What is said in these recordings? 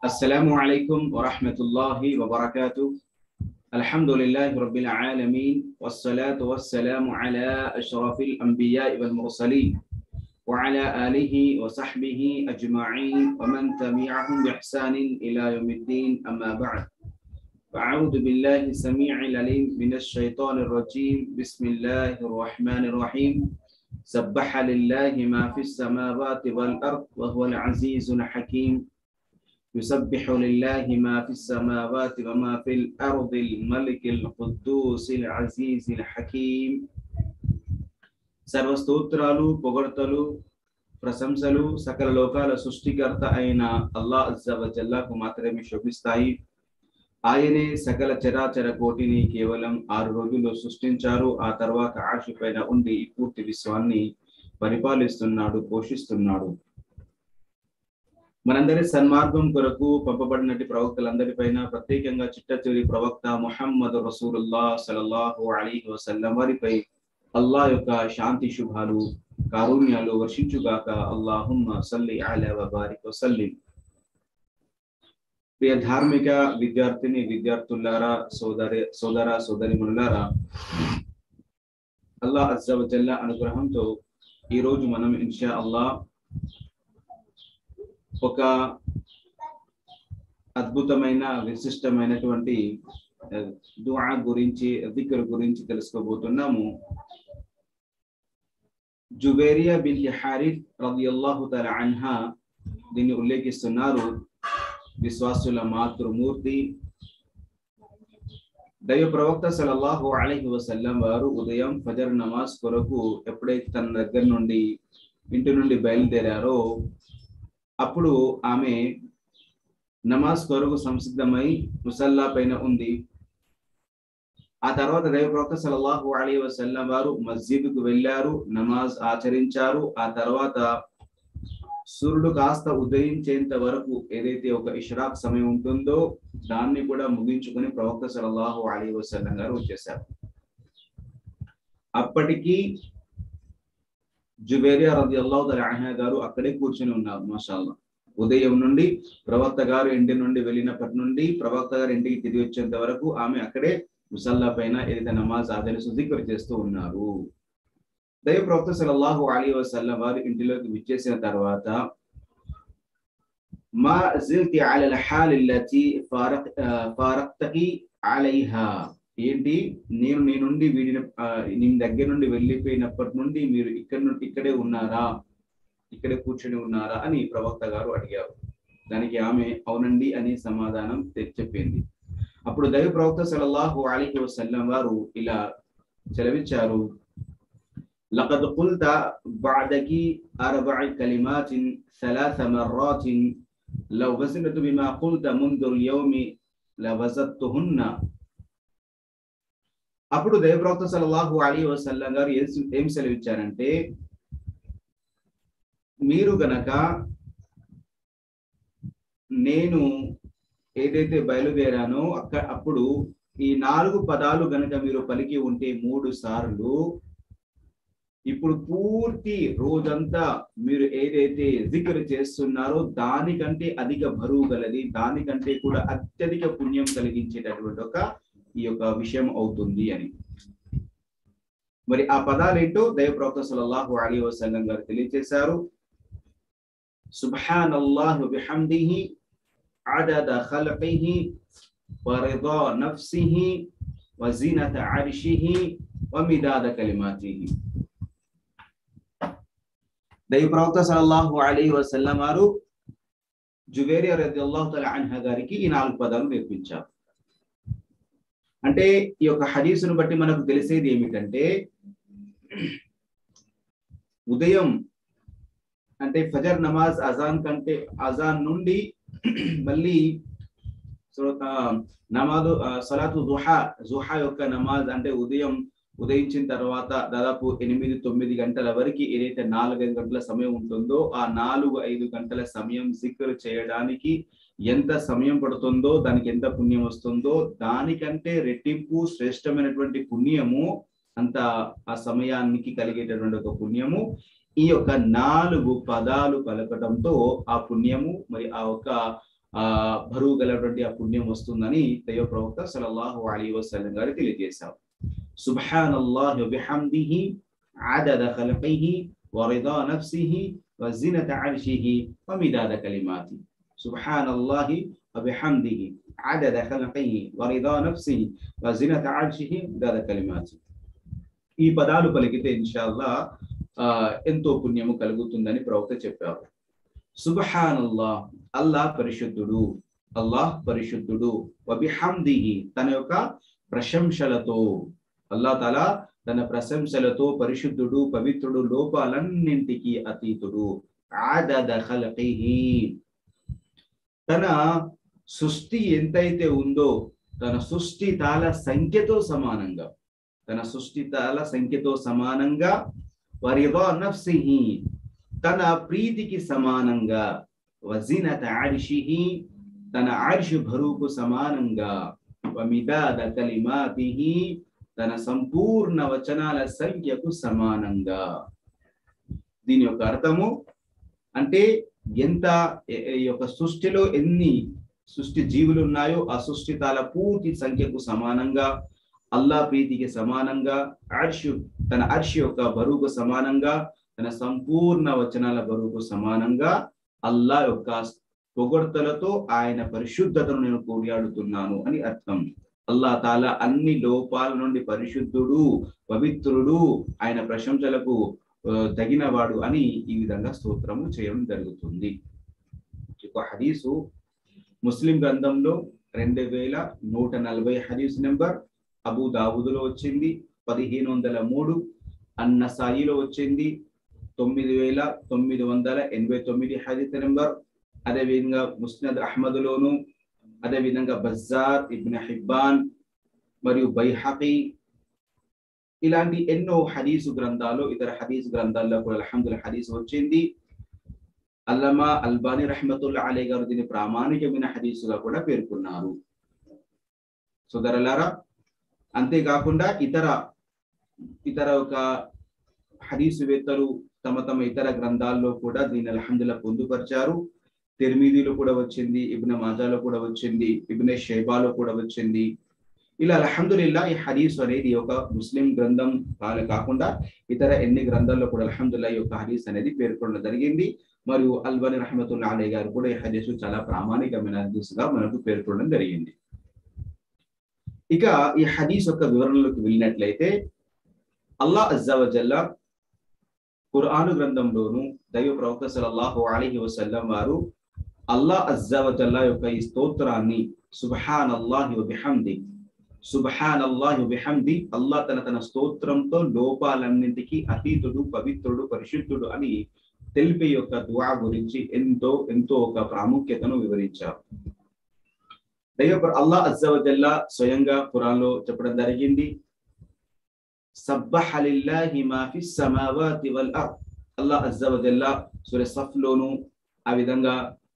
السلام عليكم ورحمة الله وبركاته. الحمد لله رب العالمين والصلاة والسلام على أشرف الأنبياء والمرسلين وعلى آله وصحبه أجمعين ومن تبعهم بإحسان إلى يوم الدين. أما بعد، فأعوذ بالله السميع العليم من الشيطان الرجيم. بسم الله الرحمن الرحيم. سبح لله ما في السماوات والأرض وهو العزيز الحكيم. يسبح لله ما في السماوات وما في الأرض الملك القدوس العزيز الحكيم. సర్వస్తోత్రాలు పొగడ్తలు ప్రశంసలు సకల లోకాల సృష్టికర్త అయిన అల్లాహ్ అజ్జా వ జల్లాకు మాత్రమే శోభిస్తాయి. ఆయనే సకల చరాచర కోటిని కేవలం 6 రోజుల్లో సృష్టించారు. ఆ తర్వాత ఆర్ష్ పైన ఉండి పూర్తి విశ్వాన్ని పరిపాలిస్తున్నాడు, పోషిస్తున్నాడు. మనందరి సన్మార్గం కొరకు పంపబడినటి ప్రవక్తలందరిపైన, ప్రత్యేకంగా చిట్టచివరి ప్రవక్త ముహమ్మద్ రసూలుల్లాహ్ సల్లల్లాహు అలైహి వసల్లం వారిపై అల్లాహ్ యొక్క శాంతి శుభాలు కారుణ్యాలు వర్షించుగాక. అల్లాహుమ్మ సల్లి అలా వ బారిక్ వసల్లిం. ప్రియ ధార్మిక విద్యార్థులారా, సోదర సోదరిమణులారా, అల్లాహ్ అజ్జా వ జల్లా అనుగ్రహంతో ఈరోజు మనం ఇన్షా అల్లాహ్ ఒక అద్భుతమైన విశిష్టమైనటువంటి దుఆ గురించి, జిక్ర్ గురించి తెలుసుకోబోతున్నాము. జుబైరియా బిన్త్ హారిత్ రలియల్లాహు తఆలా అన్హా దీన్ని ఉల్లేఖిస్తున్నారు. విశ్వాసుల మాతృమూర్తి దైవ ప్రవక్త సల్లల్లాహు అలైహి వసల్లం వారు ఉదయం ఫజర్ నమాజ్ కొరకు ఎప్పుడైతే తన దగ్గర నుండి ఇంటి నుండి బయలుదేరారో అప్పుడు ఆమె నమాజ్ కొరకు సంసిద్ధమై ముసల్లా పైన ఉంది. ఆ తర్వాత దైవ ప్రవక్త సల్లల్లాహు అలైహి వసల్లం వారు మస్జిద్కు వెళ్ళారు, నమాజ్ ఆచరించారు. ఆ తర్వాత సూర్యుడు కాస్త ఉదయించేంత వరకు ఏదైతే ఒక ఇష్రాక్ సమయం ఉంటుందో దాన్ని కూడా ముగించుకొని ప్రవక్త సల్లల్లాహు అలైహి వసల్లం గారు వచ్చేశారు. అప్పటికి జుబైరియా రలియల్లాహు తఆలా అన్హా గారు అక్కడే కూర్చొని ఉన్నారు. మాషాల్లాహ్, ఉదయం నుండి ప్రవక్త గారు ఇంటి నుండి వెళ్ళినప్పటి నుండి ప్రవక్త గారు ఇంటికి తిరిగి వచ్చేంత వరకు ఆమె అక్కడే ముసల్లా పైన ఏదైతే నమాజ్ ఆచరిస్తూ జిక్ర్ చేస్తూ ఉన్నారు. దైవ ప్రవక్త సల్లల్లాహు అలైహి వసల్లం వారు ఇంటిలోకి విచ్చేసిన తర్వాత మా జిల్తి అలల్ హాల్ అల్లతి ఫారక్తకి అలైహా, ఏంటి నేను నీ నుండి నీ దగ్గర నుండి వెళ్ళిపోయినప్పటి నుండి మీరు ఇక్కడే ఉన్నారా, ఇక్కడే కూర్చొని ఉన్నారా అని ప్రవక్త గారు అడిగారు. దానికి ఆమె అవునండి అని సమాధానం చెప్పింది. అప్పుడు దైవ ప్రవక్త సల్లల్లాహు అలైహి వసల్లం వారు ఇలా సెలవిచ్చారు, లఖద్ ఖుల్త బఅదకి 4 కలిమాతిన్ 3 మర్రాతిన్ లౌ వజనతు బిమా ఖుల్త ముందు యౌమి లవజతుహున్న. అప్పుడు దైవ ప్రవక్త సల్లల్లాహు అలైహి వసల్లం గారు ఏం సెలవిచ్చారంటే, మీరు గనక నేను ఏదైతే బయలుదేరానో అప్పుడు ఈ 4 పదాలు గనక మీరు పలికి ఉంటే 3 సార్లు, ఇప్పుడు పూర్తి రోజంతా మీరు ఏదైతే జిక్ర్ చేస్తున్నారో దానికంటే అధిక బరువు గలది, దానికంటే కూడా అత్యధిక పుణ్యం కలిగించేటటువంటి ఈ యొక్క విషయం అవుతుంది అని. మరి ఆ పదాలేంటో దైవ ప్రవక్త సల్లల్లాహు అలైహి వసల్లం గారు తెలియజేశారు. సుబ్హానల్లాహి బిహమ్దిహి అదద ఖల్qihi wa ridha nafsihi wa zinata arshihi wa midada kalimatihi. దైవ ప్రవక్త సల్లల్లాహు అలైహి వసల్లం వారు జుబైరియా రలియల్లాహు తఆలా అన్హా గారికి ఈ 4 పదాలు నేర్పించారు. అంటే ఈ యొక్క హదీసును బట్టి మనకు తెలిసేది ఏమిటంటే, ఉదయం అంటే ఫజర్ నమాజ్ అజాన్ నుండి మళ్ళీ నమాజు సలాతు జుహా యొక్క నమాజ్ అంటే ఉదయించిన తర్వాత దాదాపు 8-9 గంటల వరకు ఏదైతే 4-5 గంటల సమయం ఉంటుందో ఆ 4-5 గంటల సమయం జిక్ర్ చేయడానికి ఎంత సమయం పడుతుందో, దానికి ఎంత పుణ్యం వస్తుందో దానికంటే రెట్టింపు శ్రేష్టమైనటువంటి పుణ్యము, అంత ఆ సమయానికి కలిగేటటువంటి ఒక పుణ్యము ఈ యొక్క 4 పదాలు పలకటంతో ఆ పుణ్యము మరి ఆ ఒక బరువు గలటువంటి ఆ పుణ్యం వస్తుందని దైవ ప్రవక్త సల్లల్లాహు అలైహి వసల్లం గారు తెలియజేశారు. సుబ్హానల్లాహి వ బిహమ్దిహి అదద ఖల్ఖిహి వ రిదా నఫ్సిహి వ జినత అర్షిహి వ మిదాద కలిమాతి. సుబ్హానల్లాహి వ బిహమ్దిహి అదద ఖల్ఖిహి వ రిదా నఫ్సిహి వ జినత అర్షిహి వ మిదాద కలిమాతి. ఈ పదాలు పలికితే ఇన్షాల్లా ఎంతో పుణ్యము కలుగుతుందని ప్రవక్త చెప్పారు. సుబ్హానల్లాహ్, అల్లాహ్ పరిశుద్ధుడు, అల్లాహ్ పరిశుద్ధుడు. వబిహమ్దిహి, తన యొక్క ప్రశంసలతో, అల్లాహ్ తాలా తన ప్రశంసలతో పరిశుద్ధుడు, పవిత్రుడు, లోపాలన్నింటికి అతీతుడు. అదద ఖల్ఖిహి, తన సృష్టి ఎంతైతే ఉందో తన సృష్టి తాల సంఖ్యతో సమానంగా, తన సృష్టి తాల సంఖ్యతో సమానంగా, వరిదా నఫ్సిహి, తన ప్రీతికి సమానంగా, వజినత అర్షిహి, తన అర్ష్ బరువుకు సమానంగా, వమిదాద కలిమాతిహి, తన సంపూర్ణ వచనాల సంఖ్యకు సమానంగా. దీని యొక్క అర్థము అంటే ఎంత ఈ యొక్క సృష్టిలో ఎన్ని సృష్టి జీవులు ఉన్నాయో ఆ సృష్టి తాల పూర్తి సంఖ్యకు సమానంగా, అల్లాహ్ ప్రీతికి సమానంగా, తన అర్ష్ యొక్క బరువుకు సమానంగా, తన సంపూర్ణ వచనాల బరువుకు సమానంగా అల్లాహ్ యొక్క పొగడ్తలతో ఆయన పరిశుద్ధతను నేను కొనియాడుతున్నాను అని అర్థం. అల్లాహ్ తాలా అన్ని లోపాల నుండి పరిశుద్ధుడు, పవిత్రుడు, ఆయన ప్రశంసలకు తగినవాడు అని ఈ విధంగా స్తోత్రము చేయడం జరుగుతుంది. ఒక హదీసు ముస్లిం గ్రంథంలో 2140 హదీస్ నెంబర్, అబూ దావుదులో వచ్చింది 1503, అన్నసాయిలో వచ్చింది 9989 హదీస్ నెంబర్, అదేవిధంగా ముస్నద్ అహ్మద్లోను, అదేవిధంగా బజ్జార్, ఇబ్న్ హిబ్బాన్ మరియు బైహఖీ, ఇలాంటి ఎన్నో హదీసు గ్రంథాలు, ఇతర హదీసు గ్రంథాల్లో కూడా అల్హమ్దులిల్లాహ్ హదీసు వచ్చింది. అల్లమా అల్బానీ రహ్మతుల్లాహి అలైహి గారు దీన్ని ప్రామాణికమైన హదీసుగా కూడా పేర్కొన్నారు. సోదరులారా, అంతేకాకుండా ఇతర ఒక హదీసువేత్తలు తమ ఇతర గ్రంథాల్లో కూడా దీన్ని అల్హమ్దులిల్లాహ్ పొందుపరిచారు. తిర్మిదీలో కూడా వచ్చింది, ఇబ్న్ మాజాలో కూడా వచ్చింది, ఇబ్న్ షైబాలో కూడా వచ్చింది. ఇలా అల్హమ్దులిల్లాహ్ ఈ హదీస్ అనేది ఒక ముస్లిం గ్రంథం కాకుండా ఇతర ఎన్ని గ్రంథాల్లో కూడా అల్హమ్దులిల్లాహ్ ఈ యొక్క హదీస్ అనేది పేర్కొనడం జరిగింది. మరియు అల్బానీ రహ్మతుల్లాహి అలైహి గారు కూడా ఈ హదీసు చాలా ప్రామాణికమైన హదీసుగా మనకు పేర్కొనడం జరిగింది. ఇక ఈ హదీస్ యొక్క వివరణలోకి వెళ్ళినట్లయితే, అల్లాహ్ అజ్జా వజల్లా ఖురాను గ్రంథంలోను దైవ ప్రవక్త సల్లల్లాహు అలైహి వసల్లం వారు అల్లాహ్ అజ్జా వజల్లా యొక్క ఈ స్తోత్రాన్ని సుబ్హానల్లాహి వ బిహమ్ది, సుబ్హానల్లాహి వ బిహమ్ది, అల్లాహ్ తన స్తోత్రంతో లోపాలన్నింటికి అతీతుడు, పవిత్రుడు, పరిశుద్ధుడు అని తెలిపే యొక్క దుఆ గురించి ఎంతో ఒక ప్రాముఖ్యతను వివరించారు. అల్లాహ్ అజ్జా వజల్లా స్వయంగా ఖురాన్లో చెప్పడం జరిగింది, సబ్బహ లిల్లాహి మా ఫిస్ సమావాతి వల్ అర్ద్. అల్లాహ్ అజ్జా వజల్లా సూర సఫ్ లోను, ఆ విధంగా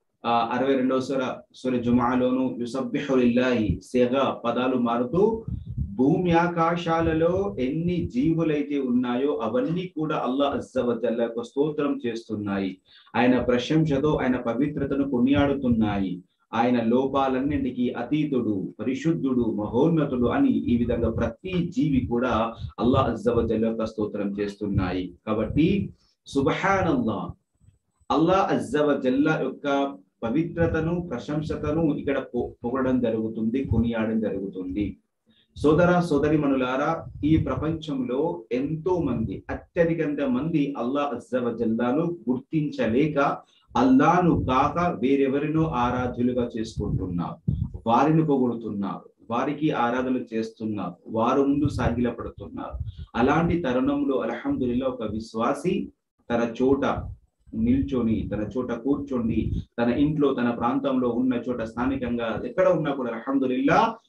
62వ సూర జుమాలోను యుసబ్బిహు లిల్లాహి సేగా పదాలు మారుతూ భూమి ఆకాశాలలో ఎన్ని జీవులైతే ఉన్నాయో అవన్నీ కూడా అల్లాహ్ అజ్జా వజల్లా యొక్క స్తోత్రం చేస్తున్నాయి. ఆయన ప్రశంసతో ఆయన పవిత్రతను కొనియాడుతున్నాయి. ఆయన లోపాలన్నింటికి అతీతుడు, పరిశుద్ధుడు, మహోన్నతుడు అని ఈ విధంగా ప్రతి జీవి కూడా అల్లాహ్ అజ్జా వజల్లా యొక్క స్తోత్రం చేస్తున్నాయి. కాబట్టి సుబ్హానల్లాహ్, అల్లాహ్ అజ్జా వజల్లా యొక్క పవిత్రతను, ప్రశంసతను ఇక్కడ పొగడడం జరుగుతుంది, కొనియాడడం జరుగుతుంది. సోదర సోదరిమణులారా, ఈ ప్రపంచంలో ఎంతో మంది, అత్యధికంగా మంది అల్లాహ్ అజ్జా వజల్లాను గుర్తించలేక అల్లాహ్ను కాక వేరెవరినో ఆరాధ్యులుగా చేసుకుంటున్నారు, వారిని పొగుడుతున్నారు, వారికి ఆరాధనలు చేస్తున్నారు, వారు ముందు సాగిలపడుతున్నారు. అలాంటి తరుణంలో అల్హమ్దులిల్లాహ్ ఒక విశ్వాసి తన చోట నిల్చొని, తన చోట కూర్చొని, తన ఇంట్లో, తన ప్రాంతంలో ఉన్న చోట స్థానికంగా ఎక్కడ ఉన్నా కూడా అల్హమ్దులిల్లాహ్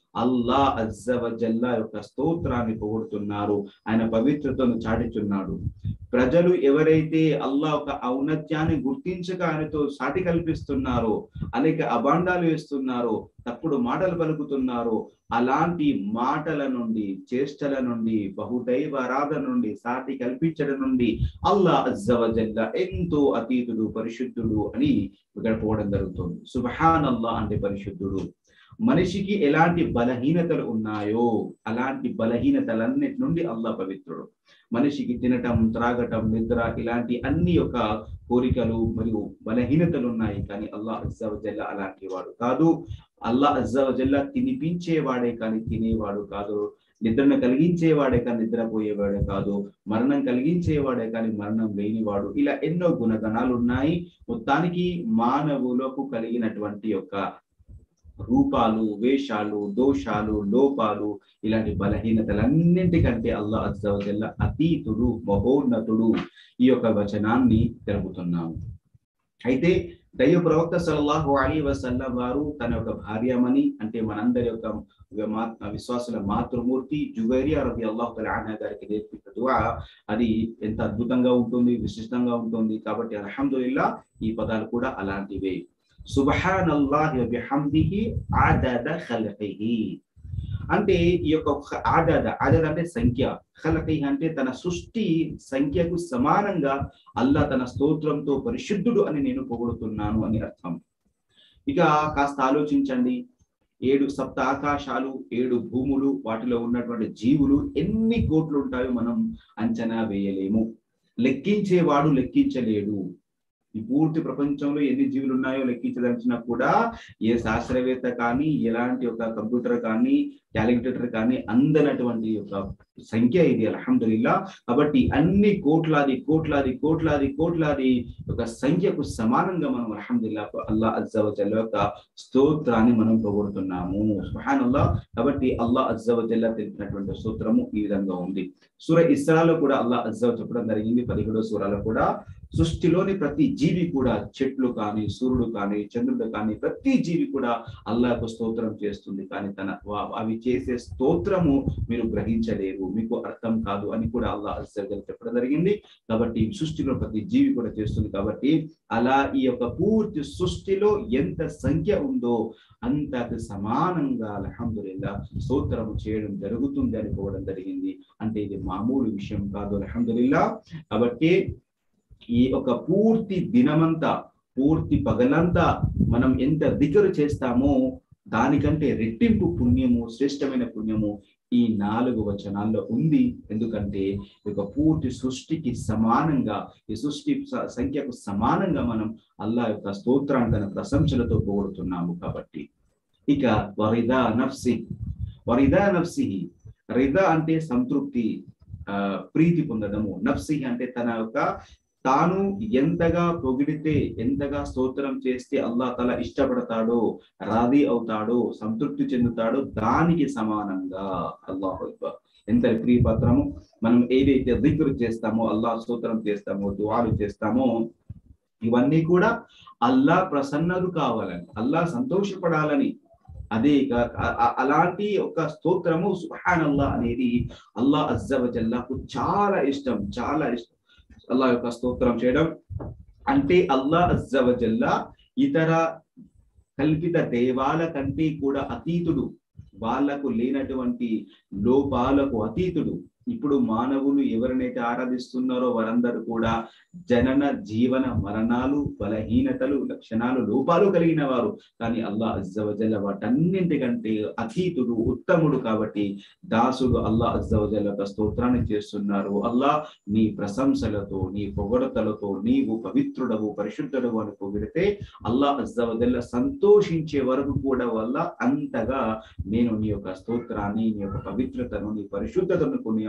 అల్లా అజ్జ వజల్లా యొక్క స్తోత్రాన్ని పొగుడుతున్నారు, ఆయన పవిత్రతను చాటుచున్నాడు. ప్రజలు ఎవరైతే అల్లా ఒక ఔన్నత్యాన్ని గుర్తించక ఆయనతో సాటి కల్పిస్తున్నారో, అనేక అబాండాలు వేస్తున్నారో, తప్పుడు మాటలు పలుకుతున్నారో, అలాంటి మాటల నుండి, చేష్టల నుండి, బహుదైవ ఆరాధన నుండి, సాటి కల్పించడం నుండి అల్లా అజ్జ వజల్లా ఎంతో అతీతుడు, పరిశుద్ధుడు అని ఇక్కడ పోవడం జరుగుతుంది. సుబ్హానల్లా అంటే పరిశుద్ధుడు. మనిషికి ఎలాంటి బలహీనతలు ఉన్నాయో అలాంటి బలహీనతలన్నిటి నుండి అల్లా పవిత్రుడు. మనిషికి తినటం, త్రాగటం, నిద్ర ఇలాంటి అన్ని యొక్క కోరికలు మరియు బలహీనతలు ఉన్నాయి, కానీ అల్లా అజ్జ వజల్లా అలాంటి వాడు కాదు. అల్లా అజ్జ వజల్లా తినిపించేవాడే కానీ తినేవాడు కాదు, నిద్రను కలిగించేవాడే కానీ నిద్రపోయేవాడే కాదు, మరణం కలిగించేవాడే కానీ మరణం లేనివాడు. ఇలా ఎన్నో గుణగణాలు ఉన్నాయి. మొత్తానికి మానవులకు కలిగినటువంటి యొక్క రూపాలు, వేషాలు, దోషాలు, లోపాలు, ఇలాంటి బలహీనతలన్నింటికంటే అల్లా అజ్జ వజల్లా అతీతుడు, మహోన్నతుడు. ఈ యొక్క వచనాన్ని తెలుపుతున్నాము. అయితే దైవ ప్రవక్త సల్లల్లాహు అలైహి వసల్లం వారు తన యొక్క భార్యమని, అంటే మనందరి యొక్క విశ్వాసుల మాతృమూర్తి జువైరియా రదియల్లాహు తఆలా అన్హా గారికి నేర్పిన దుఆ అది ఎంత అద్భుతంగా ఉంటుంది, విశిష్టంగా ఉంటుంది. కాబట్టి అల్హమ్దులిల్లాహ్ ఈ పదాలు కూడా అలాంటివే. సుబ్హానల్లాహి వబిహమ్దిహి అదద ఖల్ఖిహి అంటే ఈ యొక్క ఆదద అంటే సంఖ్య, ఖల్ఖిహి అంటే తన సృష్టి సంఖ్యకు సమానంగా అల్లా తన స్తోత్రంతో పరిశుద్ధుడు అని నేను పొగుడుతున్నాను అని అర్థం. ఇక కాస్త ఆలోచించండి, 7 సప్త ఆకాశాలు, 7 భూములు, వాటిలో ఉన్నటువంటి జీవులు ఎన్ని కోట్లు ఉంటాయో మనం అంచనా వేయలేము. లెక్కించేవాడు లెక్కించలేడు. ఈ పూర్తి ప్రపంచంలో ఎన్ని జీవులు ఉన్నాయో లెక్కించదలిచినా కూడా ఏ శాస్త్రవేత్త కానీ, ఎలాంటి ఒక కంప్యూటర్ కానీ, క్యాలిక్యులేటర్ కానీ అందనటువంటి ఒక సంఖ్య ఇది అల్హమ్దులిల్లాహ్. కాబట్టి అన్ని కోట్లాది కోట్లాది కోట్లాది కోట్లాది ఒక సంఖ్యకు సమానంగా మనం అల్హమ్దులిల్లాహ్ అల్లా అజ్జ వజల్లా యొక్క స్తోత్రాన్ని మనం పొగుడుతున్నాము. సుబ్హానల్లాహ్. కాబట్టి అల్లా అజ్జ వజల్లా తెలిపినటువంటి స్తోత్రము ఈ విధంగా ఉంది. సూర ఇస్రాలో కూడా అల్లా అజ్జ చెప్పడం జరిగింది. 17వ సూరాలో కూడా సృష్టిలోని ప్రతి జీవి కూడా, చెట్లు కానీ, సూర్యుడు కానీ, చంద్రుడు కానీ, ప్రతి జీవి కూడా అల్లాహ్కు స్తోత్రం చేస్తుంది. కానీ అవి చేసే స్తోత్రము మీరు గ్రహించలేరు, మీకు అర్థం కాదు అని కూడా అల్లాహ్ అజ్జ వజల్లా చెప్పడం జరిగింది. కాబట్టి సృష్టిలో ప్రతి జీవి కూడా చేస్తుంది. కాబట్టి అలా ఈ యొక్క పూర్తి సృష్టిలో ఎంత సంఖ్య ఉందో అంతకు సమానంగా అల్హమ్దులిల్లాహ్ స్తోత్రము చేయడం జరుగుతుంది అని పోవడం జరిగింది. అంటే ఇది మామూలు విషయం కాదు అల్హమ్దులిల్లాహ్. కాబట్టి ఈ ఒక పూర్తి దినమంతా, పూర్తి పగలంతా మనం ఎంత దిక్రు చేస్తామో దానికంటే రెట్టింపు పుణ్యము, శ్రేష్టమైన పుణ్యము ఈ 4 వచనాల్లో ఉంది. ఎందుకంటే ఒక పూర్తి సృష్టికి సమానంగా, ఈ సృష్టి సంఖ్యకు సమానంగా మనం అల్లాహ్ యొక్క స్తోత్రాన్ని తన ప్రశంసలతో పొగుడుతున్నాము. కాబట్టి ఇక వరిదా నఫ్సి, రిదా అంటే సంతృప్తి, ప్రీతి పొందడము. నఫ్సి అంటే తన యొక్క తాను ఎంతగా పొగిడితే, ఎంతగా స్తోత్రం చేస్తే అల్లాహ్ తఆలా ఇష్టపడతాడో, రాది అవుతాడో, సంతృప్తి చెందుతాడో దానికి సమానంగా. అల్లాహు అక్బర్. ఎంత ప్రియపత్రము. మనం ఏదైతే జిక్ర్ చేస్తామో, అల్లాహ్ స్తోత్రం చేస్తామో, దుఆలు చేస్తామో, ఇవన్నీ కూడా అల్లాహ్ ప్రసన్నుడు కావాలని, అల్లాహ్ సంతోషపడాలని. అదే అలాంటి ఒక స్తోత్రము సుబ్హానల్లాహ్ అనేది అల్లాహ్ అజ్జ వజల్లాకు చాలా ఇష్టం, చాలా ఇష్టం. అల్లాహ్ యొక్క స్తోత్రం చేయడం అంటే అల్లాహ్ అజ్జ వజల్లా ఇతర కల్పిత దేవాల కంటే కూడా అతీతుడు, వాళ్లకు లేనటువంటి లోపాలకు అతీతుడు. ఇప్పుడు మానవులు ఎవరినైతే ఆరాధిస్తున్నారో వారందరూ కూడా జనన, జీవన, మరణాలు, బలహీనతలు, లక్షణాలు, లోపాలు కలిగిన వారు. కానీ అల్లాహ్ అజ్జ వజల్లా వాటన్నింటికంటే అతీతుడు, ఉత్తముడు. కాబట్టి దాసుడు అల్లాహ్ అజ్జ వజల్లా యొక్క స్తోత్రాన్ని చేస్తున్నారు. అల్లాహ్ నీ ప్రశంసలతో, నీ పొగడతలతో నీవు పవిత్రుడవు, పరిశుద్ధుడవు అని పొగిడితే అల్లాహ్ అజ్జ వజల్లా సంతోషించే వరకు కూడా వల్ల అంతగా నేను నీ యొక్క స్తోత్రాన్ని, నీ యొక్క పవిత్రతను, నీ పరిశుద్ధతను కొనియాడు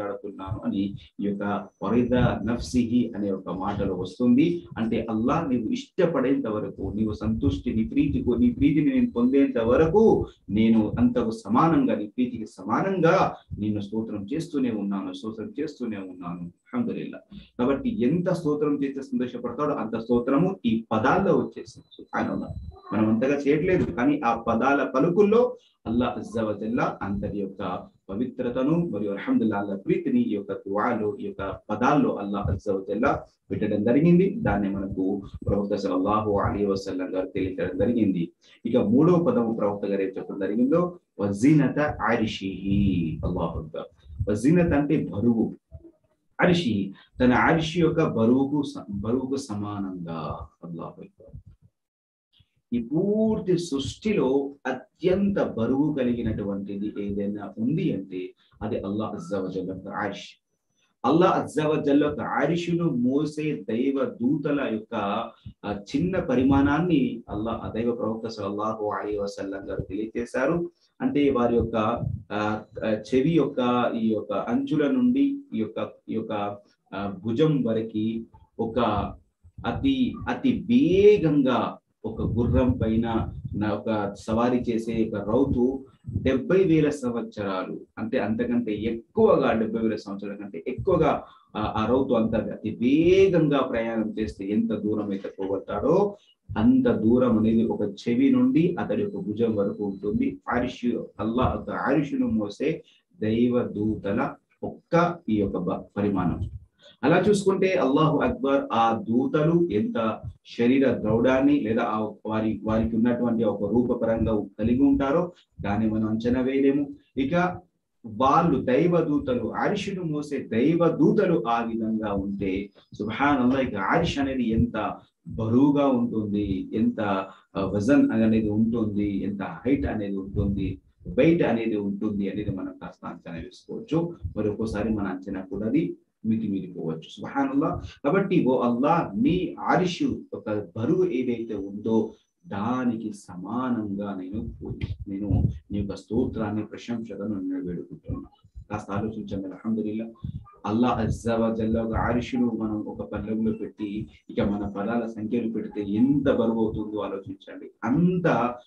కొనియాడుతున్నాను అని ఈ యొక్క వరిదా నఫ్సిహి అనే ఒక మాటలో వస్తుంది. అంటే అల్లాహ్ నీవు ఇష్టపడేంత వరకు, నీవు సంతుష్టి నీ ప్రీతిని నేను పొందేంత వరకు నేను అంతకు సమానంగా, నీ ప్రీతికి సమానంగా నిన్ను స్తోత్రం చేస్తూనే ఉన్నాను. అల్హమ్దులిల్లాహ్. కాబట్టి ఎంత స్తోత్రం చేస్తే సంతోషపడతాడో అంత స్తోత్రము ఈ పదాల్లో వచ్చేసింది. సుబ్హానల్లాహ్. మనం అంతగా చేయట్లేదు, కానీ ఆ పదాల పలుకుల్లో అల్లాహ్ అజ్జా వ జల్లా అంతటి యొక్క పవిత్రతను మరియు అల్హమ్దులిల్లాహ్ అల్లాహ్ ప్రీతిని ఈ యొక్క దుఆలో, ఈ యొక్క పదాల్లో అల్లాహ్ అజ్జా వ జల్లా పెట్టడం జరిగింది. దాన్ని మనకు ప్రవక్త సల్లల్లాహు అలైహి వసల్లం గారు తెలియజేయడం జరిగింది. ఇక మూడవ పదము ప్రవక్త గారు ఏం చెప్పడం జరిగిందో, వజీనత అర్షిహి. అల్లాహు అక్బర్. వజీనత అంటే బరువు, అర్షి తన అర్షి యొక్క బరువుకు సమానంగా. అల్లాహు అక్బర్. ఈ పూర్తి సృష్టిలో అత్యంత బరువు కలిగినటువంటిది ఏదైనా ఉంది అంటే అది అల్లాహ్ అజ్జా వ జల్లా యొక్క అర్ష్. అల్లాహ్ అజ్జా వ జల్లా యొక్క అర్షును మోసే దైవ దూతల యొక్క చిన్న పరిమాణాన్ని దైవ ప్రవక్త సల్లల్లాహు అలైహి వసల్లం గారు తెలియజేశారు. అంటే వారి యొక్క చెవి యొక్క ఈ యొక్క అంచుల నుండి ఈ యొక్క భుజం వరకు ఒక అతి వేగంగా ఒక గుర్రం పైన ఒక సవారీ చేసే ఒక రౌతు 70,000 సంవత్సరాలు, అంటే అంతకంటే ఎక్కువగా, 70,000 సంవత్సరాల కంటే ఎక్కువగా ఆ రౌతు అతి వేగంగా ప్రయాణం చేస్తే ఎంత దూరం అయితే పోగొట్టాడో అంత దూరం అనేది ఒక చెవి నుండి అతడి యొక్క భుజం వరకు ఉంటుంది. అర్షును మోసే దైవ దూతల ఈ యొక్క పరిమాణం. అలా చూసుకుంటే అల్లాహు అక్బర్, ఆ దూతలు ఎంత శరీర ద్రౌఢాన్ని లేదా వారికి ఉన్నటువంటి ఒక రూపపరంగా కలిగి ఉంటారో దాన్ని మనం అంచనా వేయలేము. ఇక వాళ్ళు దైవ దూతలు, అర్షును మోసే దైవ దూతలు ఆ విధంగా ఉంటే సుబ్హానల్లాహ్, ఇక అర్ష్ అనేది ఎంత బరువుగా ఉంటుంది, ఎంత వజన్ అనేది ఉంటుంది, ఎంత హైట్ అనేది ఉంటుంది, వెయిట్ అనేది ఉంటుంది అనేది మనం కాస్త అంచనా వేసుకోవచ్చు. మరి ఒక్కోసారి మన అంచనా కూడా అది మితిమీరిపోవచ్చు. సుబ్హానల్లాహ్. కాబట్టి ఓ అల్లాహ్, నీ అర్ష్ ఒక బరువు ఏదైతే ఉందో దానికి సమానంగా నేను నీ యొక్క స్తోత్రాన్ని, ప్రశంసలను నేను వేడుకుంటున్నాను. కాస్త ఆలోచించండి. అల్హమ్దులిల్లాహ్. అల్లాహ్ అజ్జా వ జల్లా అర్షును మనం ఒక పల్లెంలో పెట్టి ఇక మన పదాల సంఖ్యలు పెడితే ఎంత బరువు అవుతుందో ఆలోచించండి. అంత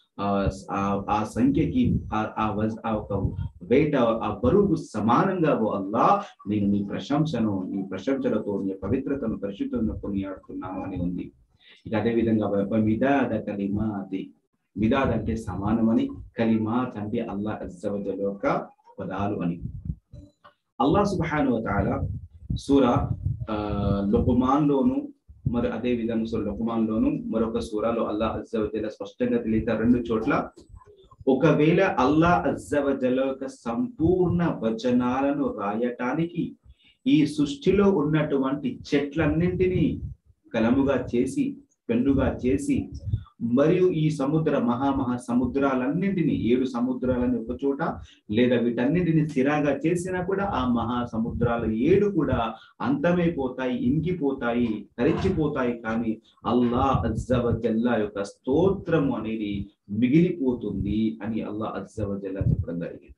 ఆ సంఖ్యకి ఆ ఒక వెయిట్, ఆ బరువుకు సమానంగా ఓ అల్లాహ్ నేను నీ ప్రశంసలతో నీ పవిత్రతను, పరిశుద్ధతను కొనియాడుతున్నాను అని ఉంది. ఇక అదే విధంగా మిదాద కలిమాతి, మిదాద్ అంటే సమానమని, కలిమాత్ అంటే అల్లాహ్ అజ్జా వ జల్లా యొక్క పదాలు అని. అల్లాహ్ సుబ్హానహు వ తఆలా సూరా లుక్మాన్ లోను, మరి అదే విధంగా సూరా లుక్మాన్ లోను మరొక సూరాలో అల్లాహ్ అజ్జా వ జల్లా స్పష్టంగా తెలియజేస్తారు. 2 చోట్ల ఒకవేళ అల్లాహ్ అజ్జా వ జల్లా యొక్క సంపూర్ణ వచనాలను రాయటానికి ఈ సృష్టిలో ఉన్నటువంటి చెట్లన్నింటినీ కలముగా చేసి, పెన్నుగా చేసి, మరియు ఈ మహా సముద్రాలన్నింటినీ, 7 సముద్రాలని ఒక చోట లేదా వీటన్నింటినీ సిరాగా చేసినా కూడా ఆ మహాసముద్రాలు 7 కూడా అంతమైపోతాయి, ఇంకిపోతాయి, తరించిపోతాయి. కానీ అల్లాహ్ అజ్జా వ జల్లా యొక్క స్తోత్రము అనేది మిగిలిపోతుంది అని అల్లాహ్ అజ్జా వ జల్లా చెప్పడం జరిగింది.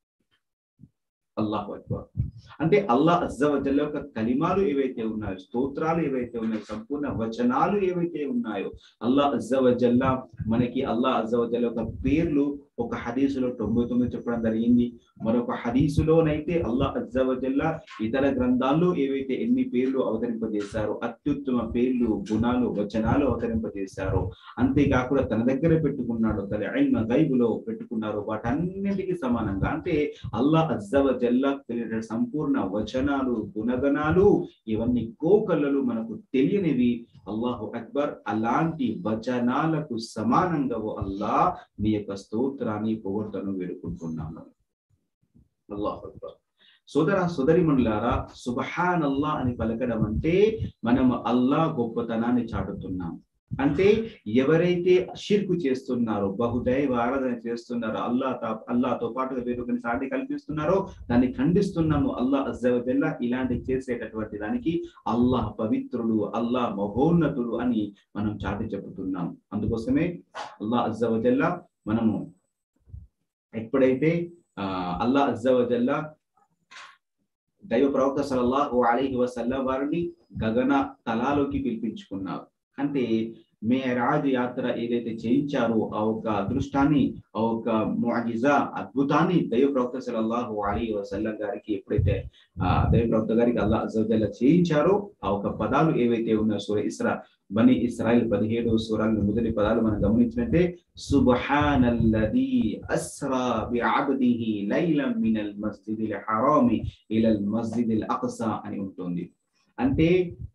అల్లాహు అక్బర్. అంటే అల్లాహ్ అజ్జా వ జల్లా యొక్క కలిమాలు ఏవైతే ఉన్నాయో, స్తోత్రాలు ఏవైతే ఉన్నాయో, సంపూర్ణ వచనాలు ఏవైతే ఉన్నాయో, అల్లాహ్ అజ్జా వ జల్లా మనకి అల్లాహ్ అజ్జా వ జల్లా యొక్క పేర్లు ఒక హదీసులో 99 చెప్పడం జరిగింది. మరొక హదీసులోనైతే అల్లాహ్ అజ్జా వ జల్లా ఇతర గ్రంథాల్లో ఏవైతే ఎన్ని పేర్లు అవతరింపజేశారో, అత్యుత్తమ పేర్లు, గుణాలు, వచనాలు అవతరింపజేశారో, అంతేకాకుండా తన దగ్గర పెట్టుకున్నాడు, తన ఇల్మ గైబులో పెట్టుకున్నారో వాటన్నిటికీ సమానంగా, అంటే అల్లాహ్ అజ్జా వ జల్లా తెలియని సంపూర్ణ వచనాలు, గుణగణాలు, ఇవన్నీ కోకళ్ళలు మనకు తెలియనివి. అల్లాహు అక్బర్. అలాంటి వచనాలకు సమానంగా ఓ అల్లాహ్ నీ యొక్క స్తోత్రాన్ని, పొగడ్తను వేడుకుంటున్నాను. అల్లాహు అక్బర్. సోదరిమణులారా, సుబ్హానల్లాహ్ అని పలకడం అంటే మనం అల్లాహ్ గొప్పతనాన్ని చాటుతున్నాం. అంటే ఎవరైతే షిర్కు చేస్తున్నారో, బహుదైవ ఆరాధన చేస్తున్నారో, అల్లాహ్తో పాటుగా వేరొకరిని సాటి కల్పిస్తున్నారో దాన్ని ఖండిస్తున్నాము. అల్లాహ్ అజ్జా వ జల్లా ఇలాంటి చేసేటటువంటి దానికి అల్లాహ్ పవిత్రుడు, అల్లాహ్ మహోన్నతుడు అని మనం చాటి చెబుతున్నాం. అందుకోసమే అల్లాహ్ అజ్జా వ జల్లా మనము ఎప్పుడైతే అల్లాహ్ అజ్జా వ జల్లా దైవ ప్రవక్త సల్లల్లాహు అలైహి వసల్లం వారిని గగన తలాలోకి పిలిపించుకున్నారు. అంటే మేరాజ్ యాత్ర ఏదైతే చేయించారో ఆ ఒక అదృష్టాన్ని, ఆ ఒక ముఅజిజా అద్భుతాన్ని దైవ ప్రవక్త సల్లల్లాహు అలైహి వసల్లం గారికి ఎప్పుడైతే దైవ ప్రవక్త గారికి అల్లాహ్ అజ్జ వజల్ల చేయించారో ఆ ఒక పదాలు ఏవైతే ఉన్నాయో సూరా ఇస్రా బనీ ఇస్రాయిల్ 17వ సూరాలో మొదటి పదాలు మనం గమనించినట్టే సుబ్హానల్లదీ అస్రా బిఅబ్దిహి లైలం మినల్ మస్జిదిల్ హరామి ఇలల్ మస్జిదిల్ అక్సా అని ఉంటుంది. అంటే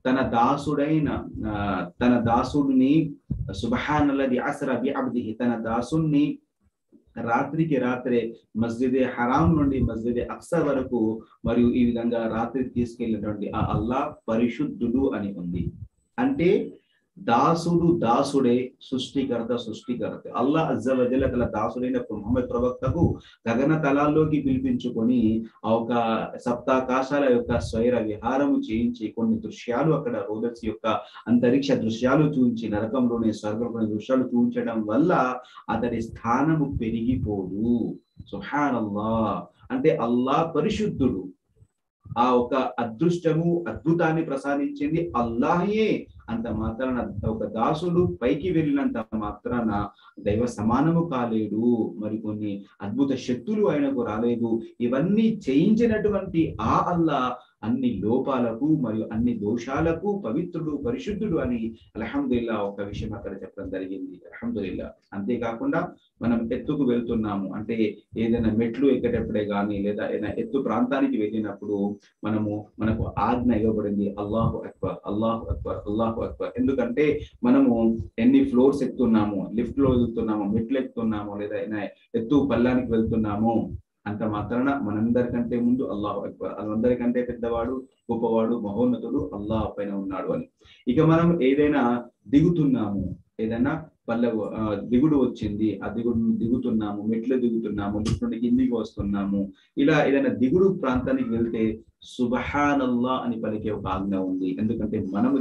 తన దాసుడిని సుబ్హానల్లదీ అస్రా బిఅబ్దిహి, తన దాసుని రాత్రికి రాత్రే మస్జిద్ హరాం నుండి మస్జిద్ అక్సా వరకు మరియు ఈ విధంగా రాత్రి తీసుకెళ్ళినటువంటి ఆ అల్లాహ్ పరిశుద్ధుడు అని ఉంది. అంటే దాసుడు దాసుడే, సృష్టికర్త సృష్టికర్త. అల్లాహ్ అజ్జ వజల్ల తన దాసుడైన ముహమ్మద్ ప్రవక్తకు గగన తలాల్లోకి పిలిపించుకొని ఆ ఒక సప్తాకాశాల యొక్క స్వైర విహారము చేయించి కొన్ని దృశ్యాలు అక్కడ రోదసి యొక్క అంతరిక్ష దృశ్యాలు చూపించి నరకంలోని స్వర్గంలోని దృశ్యాలు చూపించడం వల్ల అతడి స్థానము పెరిగిపోదు. సుబ్హానల్లాహ్. అంటే అల్లాహ్ పరిశుద్ధుడు. ఆ ఒక అదృష్టము అద్భుతాన్ని ప్రసాదించింది అల్లాహే. అంత మాత్రాన ఒక దాసుడు పైకి వెళ్ళినంత మాత్రాన దైవ సమానము కాలేడు, మరి కొన్ని అద్భుత శక్తులు ఆయనకు రాలేదు. ఇవన్నీ చేయించినటువంటి ఆ అల్లాహ్ అన్ని లోపాలకు మరియు అన్ని దోషాలకు పవిత్రుడు పరిశుద్ధుడు అని అల్హమ్దులిల్లా ఒక విషయం అక్కడ చెప్పడం జరిగింది. అల్హమ్దులిల్లా. అంతేకాకుండా మనం ఎత్తుకు వెళ్తున్నాము అంటే ఏదైనా మెట్లు ఎక్కేటప్పుడే కానీ లేదా ఏదైనా ఎత్తు ప్రాంతానికి వెళ్ళినప్పుడు మనకు ఆజ్ఞ ఇవ్వబడింది అల్లాహు అక్బర్, అల్లాహు అక్బర్, అల్లాహు అక్బర్. ఎందుకంటే మనము ఎన్ని ఫ్లోర్స్ ఎక్కుతున్నాము, లిఫ్ట్ లో వెళ్తున్నాము, మెట్లు ఎక్కుతున్నాము, లేదా ఎత్తు పల్లానికి వెళ్తున్నాము, అంత మాత్రాన మనందరికంటే ముందు అల్లాహు అక్బర్, అందరికంటే పెద్దవాడు గొప్పవాడు మహోన్నతుడు అల్లాహ్ పైన ఉన్నాడు అని. ఇక మనం ఏదైనా దిగుతున్నాము, ఏదైనా దిగుడు వచ్చింది, ఆ దిగుతున్నాము, మెట్లు దిగుతున్నాము, లిఫ్ట్ నుండి కిందికి వస్తున్నాము, ఇలా ఏదైనా దిగుడు ప్రాంతానికి వెళ్తే సుబ్హానల్లాహ్ అని పలికే ఒక ఆజ్ఞ ఉంది. ఎందుకంటే మనము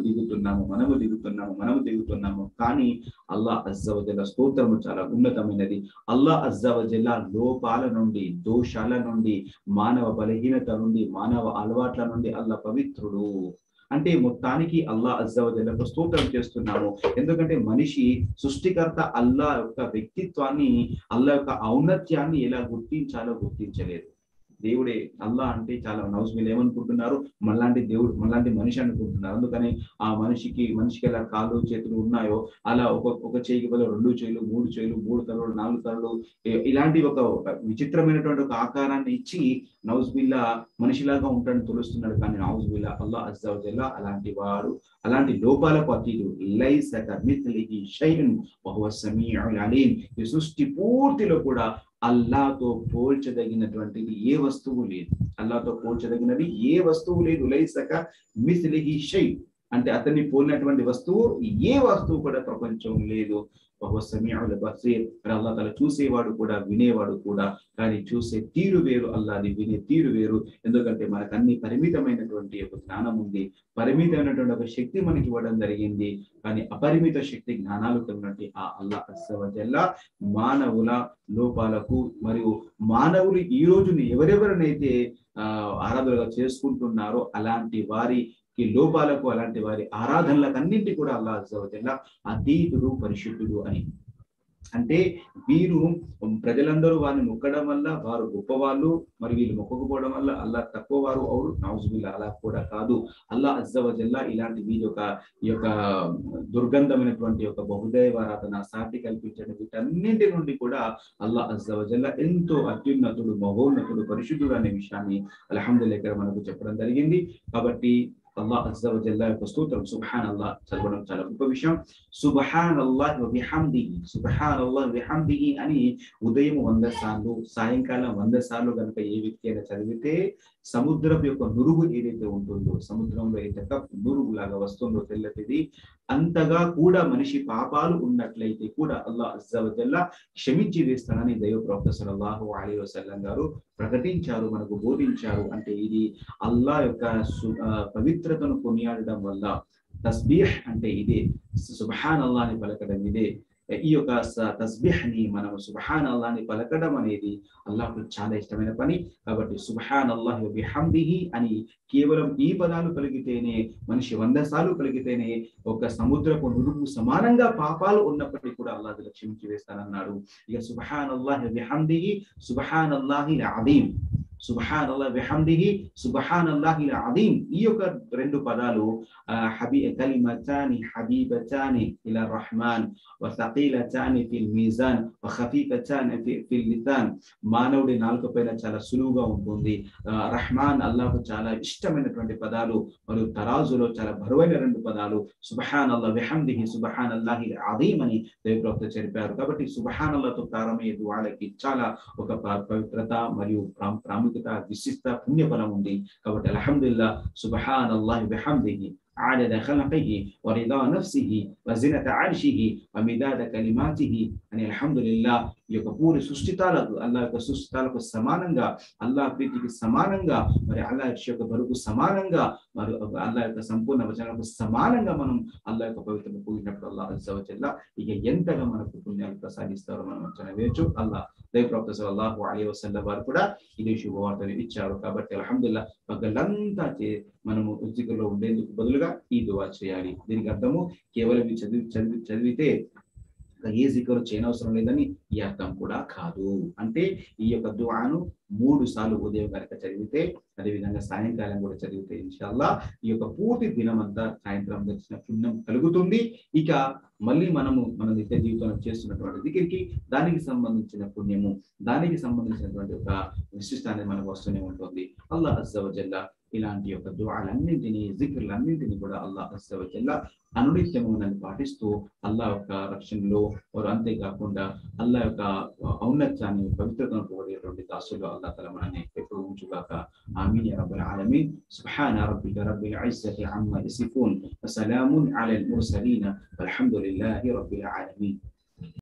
దిగుతున్నాము కానీ అల్లాహ్ అజ్జ వజల్ల స్తోత్రము చాలా ఉన్నతమైనది. అల్లాహ్ అజ్జ వజల్ల లోపాల నుండి, దోషాల నుండి, మానవ బలహీనత నుండి, మానవ అలవాట్ల నుండి అల్లాహ్ పవిత్రుడు. అంటే మొత్తానికి అల్లాహ్ అజ్జ వజల్లకు స్తోత్రం చేస్తున్నాము. ఎందుకంటే మనిషి సృష్టికర్త అల్లాహ్ యొక్క వ్యక్తిత్వాన్ని, అల్లాహ్ యొక్క ఔన్నత్యాన్ని ఎలా గుర్తించాలో గుర్తించలేదు. దేవుడే అల్లాహ్ అంటే చాలా నౌజుబిల్ ఏమనుకుంటున్నారు, మనలాంటి దేవుడు మనలాంటి మనిషి అనుకుంటున్నారు. అందుకని ఆ మనిషికి ఎలా కాళ్ళు చేతులు ఉన్నాయో అలా ఒక చేయికి బదులు 2 చేతులు, 3 చేతులు, 3 తలలు, 4 తలలు, ఇలాంటి ఒక విచిత్రమైనటువంటి ఒక ఆకారాన్ని ఇచ్చి నౌజుబిల్లా మనిషిలాగా ఉంటాడని తెలుస్తున్నాడు. కానీ నౌజుబిల్లా అల్లాహ్ అజ్జ వజల్ల అలాంటి వాడు, అలాంటి లోపాలకు అతీతుడు. లైస కమిత్లిహి షైఉన్ వహువస్ సమీఉల్ అలీం. ఈ సృష్టి పూర్తిలో కూడా అల్లాహ్తో పోల్చదగినటువంటిది ఏ వస్తువు లేదు. అల్లాహ్తో పోల్చదగినది ఏ వస్తువు లేదు. లైసక మిస్లిహి షై అంటే అతన్ని పోలినటువంటి వస్తువు ఏ వస్తువు కూడా ప్రపంచం లేదు. సమీఉల్ బసీర్. అల్లాహ్ తఆలా చూసేవాడు కూడా వినేవాడు కూడా. కానీ చూసే తీరు వేరు, అల్లాహ్ది వినే తీరు వేరు. ఎందుకంటే మనకు అన్ని పరిమితమైనటువంటి ఒక జ్ఞానం ఉంది, పరిమితమైనటువంటి ఒక శక్తి మనకి ఇవ్వడం జరిగింది. కానీ అపరిమిత శక్తి జ్ఞానాలు కలిగినటువంటి ఆ అల్లాహ్ అజ్జ వజల్ల మానవుల లోపాలకు మరియు మానవులు ఈ రోజుని ఎవరెవరినైతే ఆరాధనగా చేసుకుంటున్నారో అలాంటి వారి లోపాలకు, అలాంటి వారి ఆరాధనలకు అన్నింటి కూడా అల్లాహ్ అజ్జ వజల్ల అతీతుడు పరిశుద్ధుడు అని. అంటే వీరు ప్రజలందరూ వారిని మొక్కడం వల్ల వారు గొప్పవాళ్ళు, మరి వీళ్ళు మొక్కకపోవడం వల్ల అల్లాహ్ తక్కువ వారు అవును. నౌజుబిల్లా అలా కూడా కాదు. అల్లాహ్ అజ్జ వజల్ల ఇలాంటి వీరి యొక్క దుర్గంధమైనటువంటి ఒక బహుదైవారాధన, సాటి కల్పించడం వీటన్నింటి నుండి కూడా అల్లాహ్ అజ్జ వజల్ల ఎంతో అత్యున్నతుడు, మహోన్నతుడు, పరిశుద్ధుడు అనే విషయాన్ని అల్హమ్దులిల్లాహ్ మనకు చెప్పడం జరిగింది. కాబట్టి అల్లాహ్ అజ్జ వజల్ల యొక్క స్తోత్రం సుబ్హానల్లాహ్ చదవడం చాలా గొప్ప విషయం. సుబ్హానల్లాహి వ బిహమ్దిహి, సుబ్హానల్లాహి వ బిహమ్దిహి అని ఉదయం 100 సార్లు, సాయంకాలం 100 సార్లు కనుక ఏ వ్యక్తి అయినా చదివితే సముద్రం యొక్క నురుగు ఏదైతే ఉంటుందో, సముద్రంలో అయితే నురుగు లాగా వస్తుందో తెల్లటిది, అంతగా కూడా మనిషి పాపాలు ఉన్నట్లయితే కూడా అల్లాహ్ అజ్జ వజల్ల క్షమించి వేస్తానని దైవ ప్రవక్త సల్లల్లాహు అలైహి వసల్లం గారు ప్రకటించారు, మనకు బోధించారు. అంటే ఇది అల్లాహ్ యొక్క పవిత్రతను కొనియాడడం వల్ల. తస్బీహ్ అంటే ఇదే, సుబ్హానల్లాహ్ అని పలకడం ఇదే. ఈ యొక్క తస్బీహ్ని మనం సుబ్హానల్లాహ్ని పలకడం అనేది అల్లాహ్కు చాలా ఇష్టమైన పని. కాబట్టి సుబ్హానల్లాహి వ బిహమ్దిహి అని కేవలం ఈ పదాలు పలికితేనే, మనిషి 100 సార్లు పలికితేనే ఒక సముద్రపు నురుగు సమానంగా పాపాలు ఉన్నప్పటికీ కూడా అల్లాహ్ క్షమించి వేస్తానన్నాడు. ఇక సుబ్హానల్లాహి వ బిహమ్దిహి సుబ్హానల్లాహిల్ అజీమ్, సుబ్హానల్లాహి బిహమ్దిహి సుబ్హానల్లాహిల్ అజీమ్, ఈ యొక్క 2 పదాలు కలిమతాని హబీబతాని ఇలా రహమాన్ వ థకీలతాని ఫిల్ మీజాన్ వ ఖఫీఫతాని ఫిల్ లిసాన్. మానవుడి నాలుక పైన చాలా సులువుగా ఉంటుంది. రహమాన్ అల్లాహ్కు చాలా ఇష్టమైనటువంటి పదాలు, మరియు తరాజులో చాలా బరువైన 2 పదాలు సుబ్హానల్లాహి బిహమ్దిహి సుబ్హానల్లాహిల్ అజీమ్ అని దైవప్రవక్త చెప్పారు. కాబట్టి సుబ్హానల్లాహ్తో ప్రారంభమయ్యే దుఆలకి చాలా ఒక పవిత్రత మరియు ప్రాముఖ్యత, విశిష్ట పుణ్యఫలం ఉంది. కాబట్టి అల్హమ్దులిల్లాహ్ సుబ్హానల్లాహి బిహమ్దిహి عدد خلقه ورضا نفسه وزنة عرشه ومداد كلماته అని అల్హమ్దులిల్లాహ్ ఈ యొక్క పూరి సృష్టితాలకు, అల్లాహ్ యొక్క సృష్టితాలకు సమానంగా, అల్లాహ్ ప్రీతికి సమానంగా, మరి అల్లాహ్ యొక్క బరువుకు సమానంగా, మరి అల్లాహ్ యొక్క సంపూర్ణ వచనాలకు సమానంగా మనం అల్లాహ్ యొక్క పవిత్రత పూజినప్పుడు అల్లాహ్ అజ్జ వ జల్ల ఇక ఎంతగా మనకు పుణ్యాలు ప్రసాదిస్తారో మనం అంచనా వేయొచ్చు. అల్లాహ్ దైవప్రవక్త సల్లల్లాహు అలైహి వసల్లం వారు కూడా ఇదే శుభవార్తను ఇచ్చారు. కాబట్టి అల్హమ్దులిల్లాహ్ పగలంతా మనము జిక్రులో ఉండేందుకు బదులుగా ఈ దువా చేయాలి. దీనికి అర్థము కేవలం చదివితే ఏ జికరు చేయనవసరం లేదని ఈ అర్థం కూడా కాదు. అంటే ఈ యొక్క దుఆను 3 సార్లు ఉదయం కనుక చదివితే, అదేవిధంగా సాయంకాలం కూడా చదివితే ఇన్షాల్లాహ్ ఈ యొక్క పూర్తి దినం అంతా సాయంత్రం వచ్చిన పుణ్యం కలుగుతుంది. ఇక మళ్ళీ మనము మన నిత్య జీవితంలో చేస్తున్నటువంటి దిక్రికి దానికి సంబంధించిన పుణ్యము, దానికి సంబంధించినటువంటి ఒక విశిష్టాన్ని మనకు వస్తూనే ఉంటుంది. అల్లాహ్ అజ్జ వ జల్ల ఇలాంటి యొక్క దుఆలన్నింటినీ, జిక్రులన్నింటినీ కూడా అల్లాహ్ అజ్జ వ జల్ల అనునిత్యము నన్ను పాటిస్తూ అల్లాహ్ యొక్క రక్షణలో వారు, అంతేకాకుండా అల్లాహ్ యొక్క ఔన్నత్యాన్ని, పవిత్రతను పొందేటువంటి దాసులు అల్లాహ్ తఆలా మనల్ని ఎప్పుడు ఉంచుగాక. ఆమీన్ యా రబ్బల్ ఆలమీన్. సుబ్హాన రబ్బిక రబ్బిల్ ఇజ్జతి అమ్మా యసిఫూన్ వ సలామున్ అలల్ ముర్సలీన్ వల్హమ్దులిల్లాహి రబ్బిల్ ఆలమీన్.